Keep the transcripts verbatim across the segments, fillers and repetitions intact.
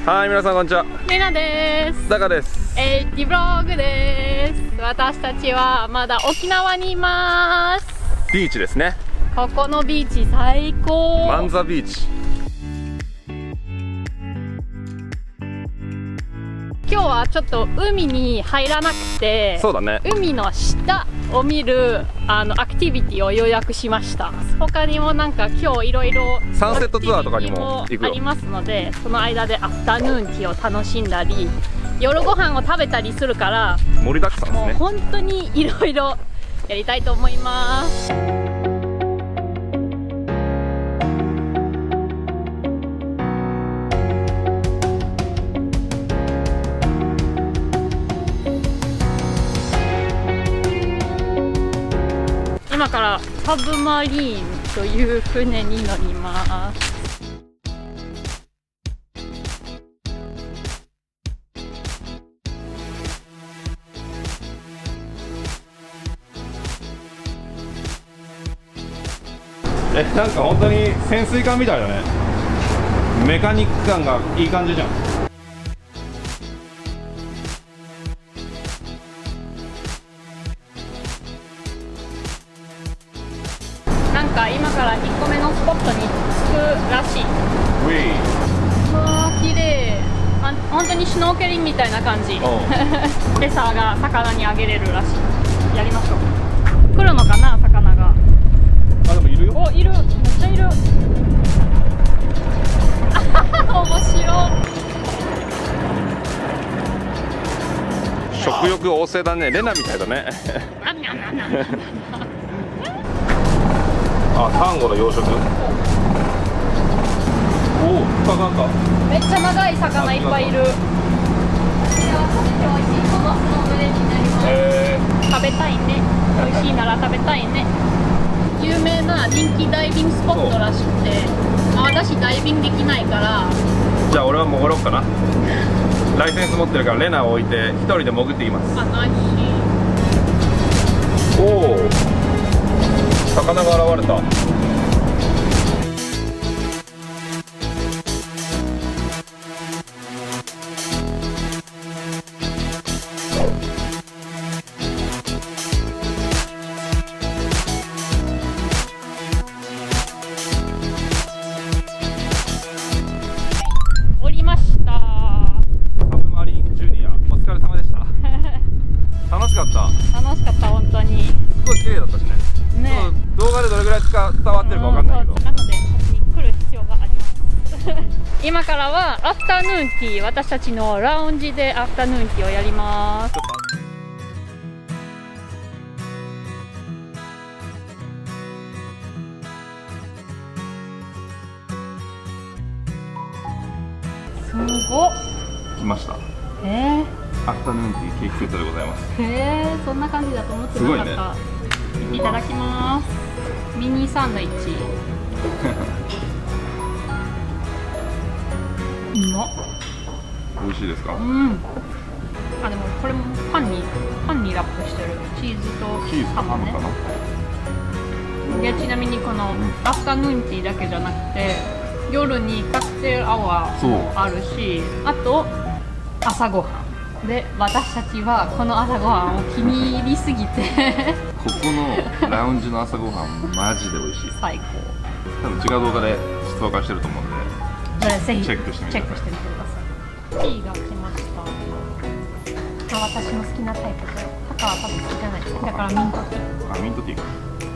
はい、皆さんこんにちは。 レナです。 ダカです。 エイティブログです。私たちはまだ沖縄にいます。 ビーチですね。 ここのビーチ最高。 マンザビーチ。 今日はちょっと海に入らなくて、 そうだね。 海の下を見るあのアクティビティを予約しました。他にもなんか今日いろいろサンセットツアーとかにも行くよ。 ありますので、その間でアフタヌーンティーを楽しんだり、夜ご飯を食べたりするから、 盛りだくさんですね。 もう本当にいろいろやりたいと思います。今からサブマリーンという船に乗ります。 え、なんか本当に潜水艦みたいだね。メカニック感がいい感じじゃん。 なんか今からいっこめのスポットに着くらしい。 ウィー。 わー、綺麗。あ、本当にシュノーケリングみたいな感じ。餌が魚にあげれるらしい。やりましょう。来るのかな、魚が。 あ、でもいるよ。 お、いる。めっちゃいる。あはは、面白い。 食欲旺盛だね。レナみたいだね。あ、サンゴの養殖。おお、深かった。 めっちゃ長い魚いっぱいいる。こちらはとっても美味しいコモスの群れになります。 へー。 食べたいね。美味しいなら食べたいね。有名な人気ダイビングスポットらしくて、まあ、私ダイビングできないから。 じゃあ俺は潜ろうかな。ライセンス持ってるからレナを置いて一人で潜っています。 あ、ナイおお、魚が現れた。 降りました。 サブマリンジュニア、お疲れ様でした。楽しかった。 楽しかった、本当に。 すごい綺麗だったしね。 ね、 動画でどれぐらい伝わってるかわかんないけど、 なので先に来る必要があります今からはアフタヌーンティー、私たちのラウンジでアフタヌーンティーをやります。すごっ。 来ました。 えー、 アフタヌーンティーケーキセットでございます。 へえ、そんな感じだと思ってなかった。ね、いただきます。ミニサンドイッチ。うまっ。 美味しいですか？ うん。あ、でもこれもパンにパンにラップしてる。チーズとチーズとハムね。 かな。 で、ちなみにこのアフタヌーンティーだけじゃなくて、夜にカクテルアワーもあるし、あと朝ごはんで、私たちはこの朝ごはんを気に入りすぎてここのラウンジの朝ごはんマジで美味しい。 最高。 多分違う動画で紹介してると思うんで、 ぜひチェックしてみてください。 チェックしてみてください。ティーが来ました。あ、私の好きなタイプで、パカは多分好きじゃない。だからミントティー。 あ、ミントティーか。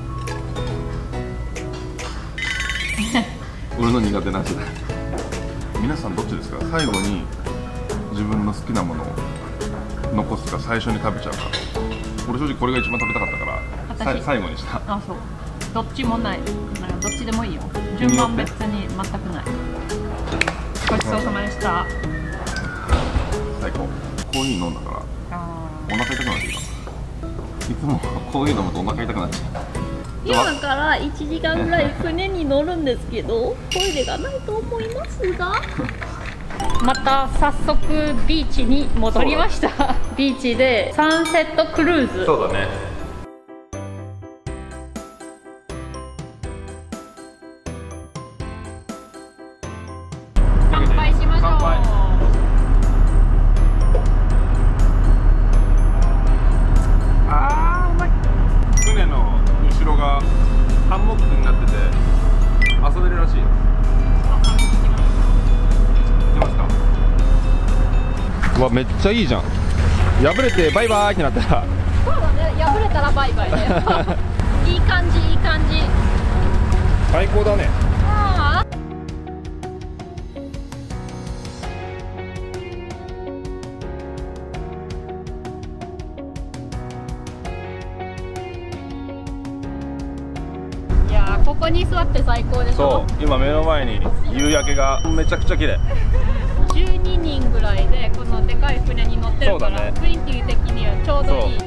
俺の苦手な味だ。皆さんどっちですか？最後に自分の好きなものを残すか、最初に食べちゃうか。俺正直これが一番食べたかったから最後にした。 あ、そう。どっちもない。なんかどっちでもいいよ。順番別に全くない。ごちそうさまでした。 最高。コーヒー飲んだからお腹痛くなってきた。いつもコーヒー飲むとお腹痛くなっちゃう。 今からいちじかんぐらい船に乗るんですけど、トイレがないと思いますがまた早速ビーチに戻りました。ビーチでサンセットクルーズ。 そうだね。 乾杯しましょう。 わ、めっちゃいいじゃん。破れてバイバイってなったら、 そうだね、破れたらバイバイだよいい感じ、いい感じ。 最高だね。 ああ、いやー、ここに座って最高でしょ。 そう、今目の前に夕焼けがめちゃくちゃ綺麗。 じゅうににんぐらいでこのでかい船に乗ってるから、 そうだね、 雰囲気的にはちょうどいい。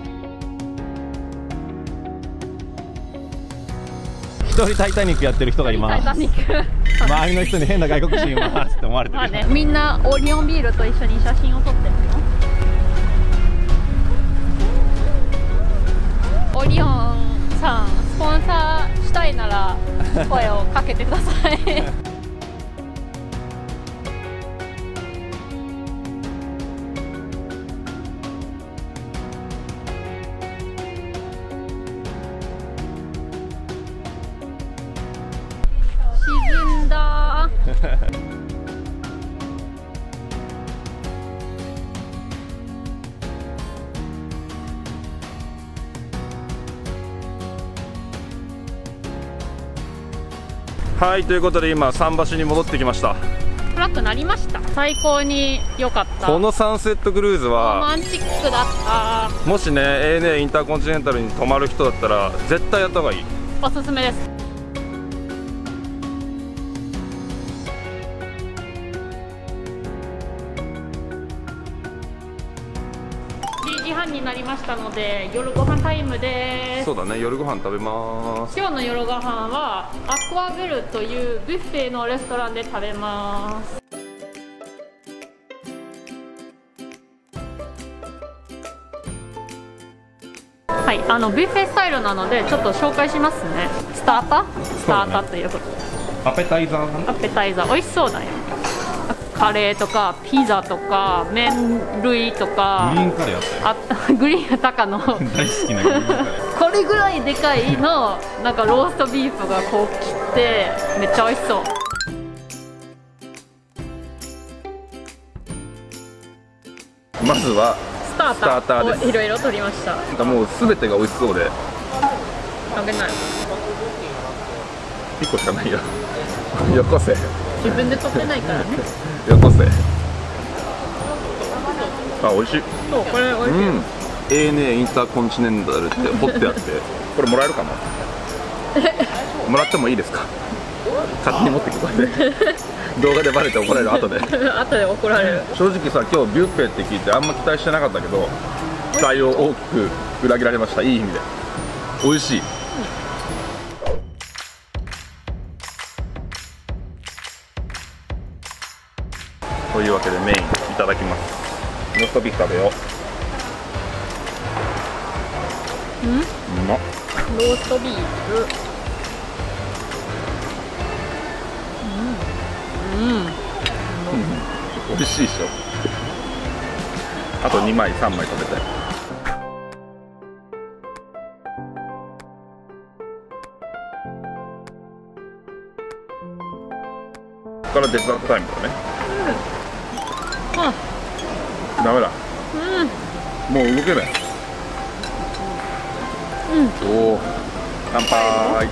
一人タイタニックやってる人がいます。 タイタニック周りの人に変な外国人いますって思われてる。 まあね、みんなオリオンビールと一緒に写真を撮ってるよ。オリオンさん、スポンサーしたいなら声をかけてください沈んだはい、ということで今桟橋に戻ってきました。 暗くなりました。最高に良かった。 このサンセットクルーズロはマンチックだった。 もしね エーエヌエー インターコンチネンタルに泊まる人だったら絶対やった方がいい。 おすすめです。じゅうじはんになりましたので夜ご飯タイムです。 そうだね、夜ご飯食べます。 今日の夜ご飯はアクアベルというビュッフェのレストランで食べます。はい、あのビュッフェスタイルなのでちょっと紹介しますね。スタータースターターということで、 アペタイザーかな。 アペタイザー美味しそうだよ。カレーとかピザとか麺類とかグリーンカレーあったよ。 あグリーン高の大好きなグリーンカレー。 これぐらいでかいのなんかローストビーフがこう切ってめっちゃ美味しそう。 まずはスタータスターターですーをいろいろ取りました。 なんかもうすべてが美味しそうで、 あげない。 いっこしかないよ。よこせ自分で取ってないからね。 よこせ。あ、美味しい。 そう、これ美味しい。 うん、エーエヌエー インターコンチネンタルって彫ってあってこれもらえるかなもらってもいいですか。勝手に持ってきてこれで動画でバレて怒られる後で後で怒られる。 正直さ、今日ビュッフェって聞いてあんま期待してなかったけど期待を大きく裏切られました。いい意味で美味しい。というわけでメインいただきます。ローストビーフ食べよう。 うん？ うまっ。 ローストビーフ。うん。うん。 美味しいでしょ。あとにまいさんまい食べたい。ここからデザートタイムだね。 あ、 ダメだ。 うん。 もう動けない。 うん。 おお。乾杯。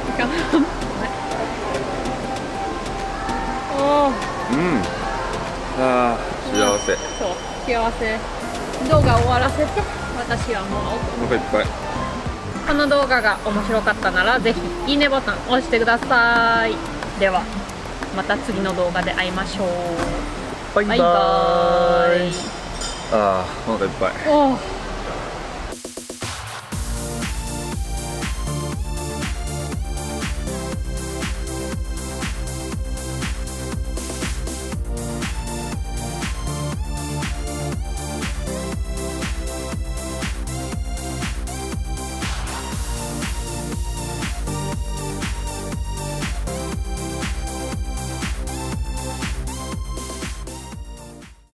おお。 うん。ああ、幸せ。 そう、幸せ。動画終わらせて、私はもう。 お腹いっぱい。 この動画が面白かったならぜひいいねボタン押してください。ではまた次の動画で会いましょう。 バイバイ。 バイバイ。 ああ、お腹いっぱい。 おー